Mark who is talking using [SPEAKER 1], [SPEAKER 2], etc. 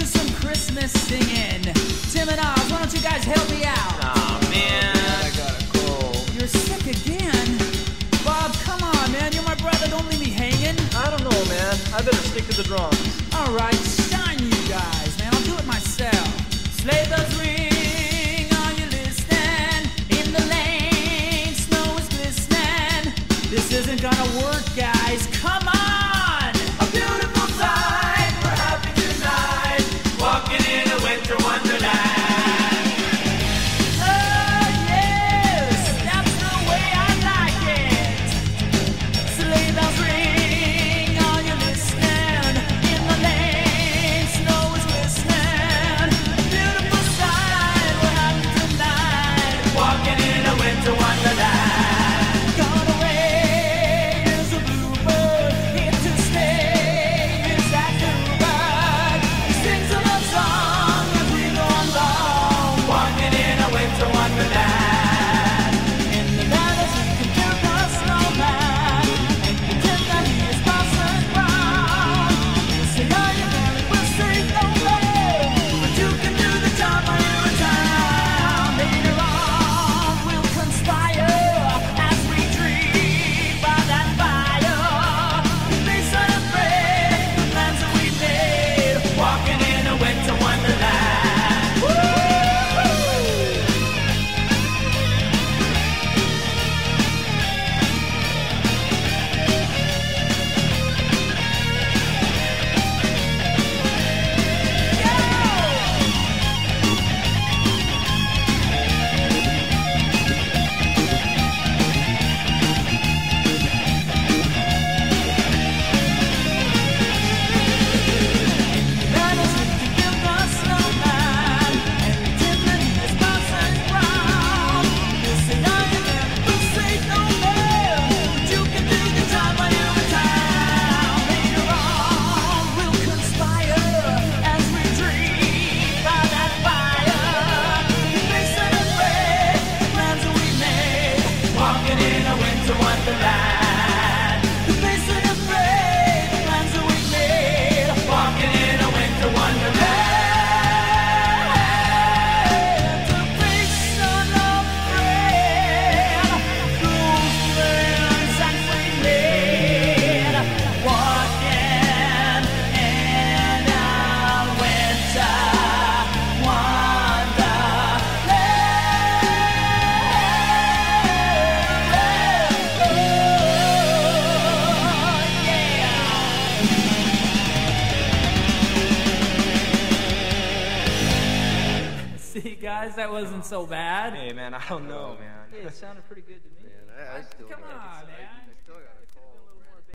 [SPEAKER 1] some Christmas singing. Tim and Oz, why don't you guys help me out?
[SPEAKER 2] Aw, man.
[SPEAKER 3] I got a cold.
[SPEAKER 1] You're sick again? Bob, come on, man. You're my brother. Don't leave me hanging.
[SPEAKER 3] I don't know, man. I better stick to the drums.
[SPEAKER 1] All right, shine, you guys, man. I'll do it myself. Sleigh bells ring, are you listening? In the lane, snow is glistening. This isn't gonna work, guys. Come on!
[SPEAKER 2] A beautiful sight, we're happy tonight, walking in a winter wonderland.
[SPEAKER 1] Oh, yes, that's the way I like it. Sleigh bells ring, are you listening? In the lane, snow is glistening. Beautiful sight, we're happy tonight,
[SPEAKER 2] Walking in a winter wonderland.
[SPEAKER 1] gone away is a bluebird, here to stay is that new bird. He sings a love song as we go along.
[SPEAKER 2] Walking in a winter wonderland.
[SPEAKER 1] In the meadows we can build a snowman and pretend that he is Parson Brown. We'll say, are you married? We'll say, no way, but you can do the job while you're in town. Later on we'll conspire as we dream by that fire. They celebrate the plans that we made.
[SPEAKER 2] Walking in a winter wonderland.
[SPEAKER 1] Meadows we can build a snowman and pretend that he is Parson Brown. We'll say, are you married? We'll say, no man, but you can do the job while you're in town. Later on we'll conspire as we dream by that fire. They celebrate the plans that we made.
[SPEAKER 2] Walking in a winter wonderland.
[SPEAKER 1] They celebrate the plans that we made.
[SPEAKER 2] Walking in a winter wonderland.
[SPEAKER 1] See, guys, that wasn't so bad.
[SPEAKER 3] Hey, man, I don't know, man.
[SPEAKER 1] It sounded pretty good to me.
[SPEAKER 3] I still
[SPEAKER 1] Come
[SPEAKER 3] got
[SPEAKER 1] on, man.
[SPEAKER 3] I still got a cold.